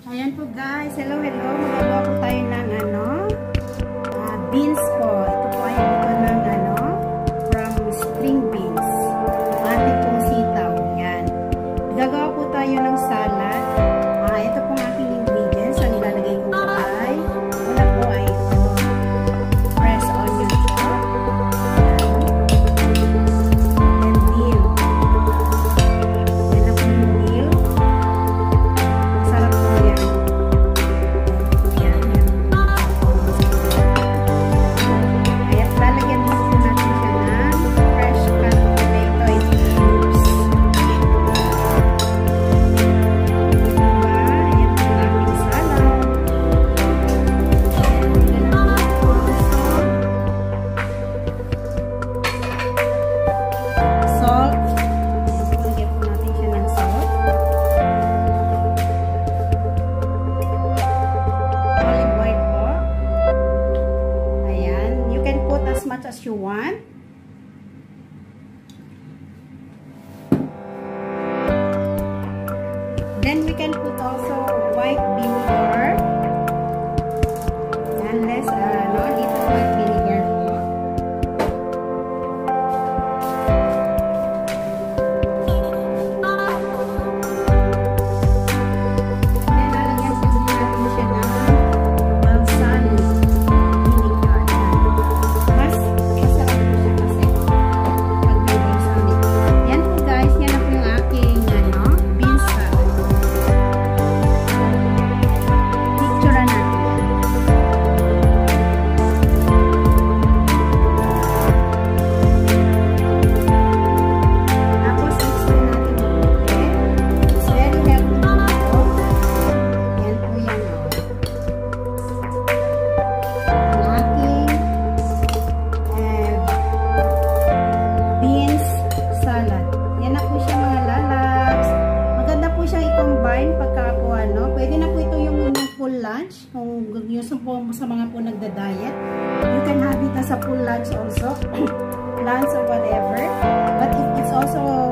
Ayan po guys, hello. Magagawa po tayo ng beans po. Ito po ay ito ng from string beans. Ating pong sitaw. Yan. Gagawa po tayo ng salad. Ito po ang ating ingredients. Ang ilalagay ko po ay una po ay fresh onion chop. And dill. Yan na po yung dill. Sarap po yan. As you want. Then we can put also white vinegar. And less little white vinegar po. Then lalagyan po natin siya ng balsamic. Pwede na po ito yung full lunch. Kung gusto po sa mga po nagda-diet, you can have it as a full lunch also. Lunch or whatever. But if it's also